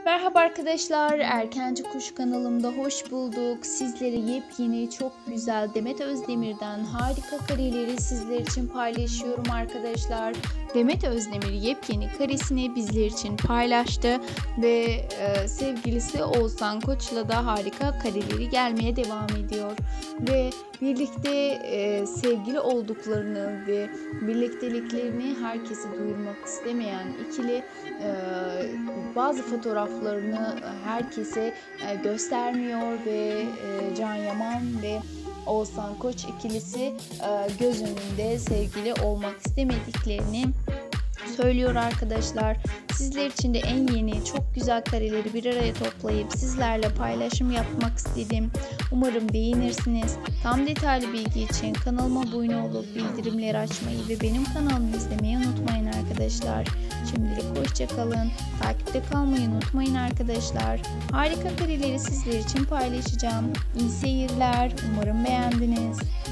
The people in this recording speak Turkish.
Merhaba arkadaşlar, Erkenci Kuş kanalımda hoş bulduk. Sizlere yepyeni, çok güzel Demet Özdemir'den harika kareleri sizler için paylaşıyorum arkadaşlar. Demet Özdemir yepyeni karesini bizler için paylaştı ve sevgilisi Oğuzhan Koç'la da harika kareleri gelmeye devam ediyor. Ve birlikte sevgili olduklarını ve birlikteliklerini herkese duyurmak istemeyen ikili bazı fotoğraflarını herkese göstermiyor ve Can Yaman ve Oğuzhan Koç ikilisi göz önünde sevgili olmak istemediklerini söylüyor arkadaşlar. Sizler için de en yeni çok güzel kareleri bir araya toplayıp sizlerle paylaşım yapmak istedim. Umarım beğenirsiniz. Tam detaylı bilgi için kanalıma abone olup bildirimleri açmayı ve benim kanalımı izlemeyi unutmayın arkadaşlar. Şimdilik hoşça kalın. Takipte kalmayı unutmayın arkadaşlar. Harika kareleri sizler için paylaşacağım. İyi seyirler. Umarım beğendiniz.